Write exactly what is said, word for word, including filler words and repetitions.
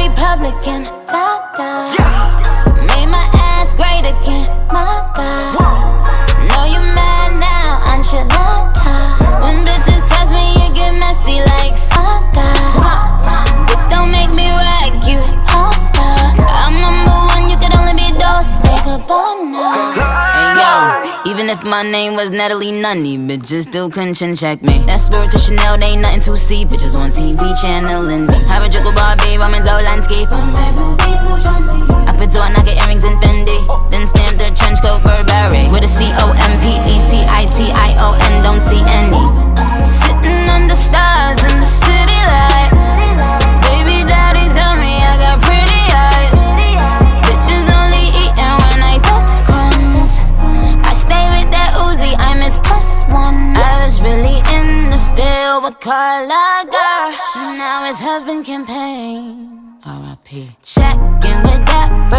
Republican, doctor. Made my ass great again, my God. Know you mad now, enchilada. When bitches test me, you get messy like saga. Bitch, don't make me rag you, all-star. I'm number one, you could only be dose. Say goodbye now. Hey yo, even if my name was Natalie, nunny, bitches still couldn't chin check me. That spirit to Chanel, they ain't nothing to see. Bitches on T V channeling me. Have a drink with Barbie, I'm in landscape. I put two knock earrings in Fendi. Then stamp the trench coat Burberry with a C O M P E T I T I O N. Don't see any. Sitting under stars in the city lights. Baby daddy tell me I got pretty eyes. Bitches only eating when I dust crumbs. I stay with that Uzi, I miss plus one. I was really in the field with Carla, girl. Now it's heaven campaign. R I P Checkin' with that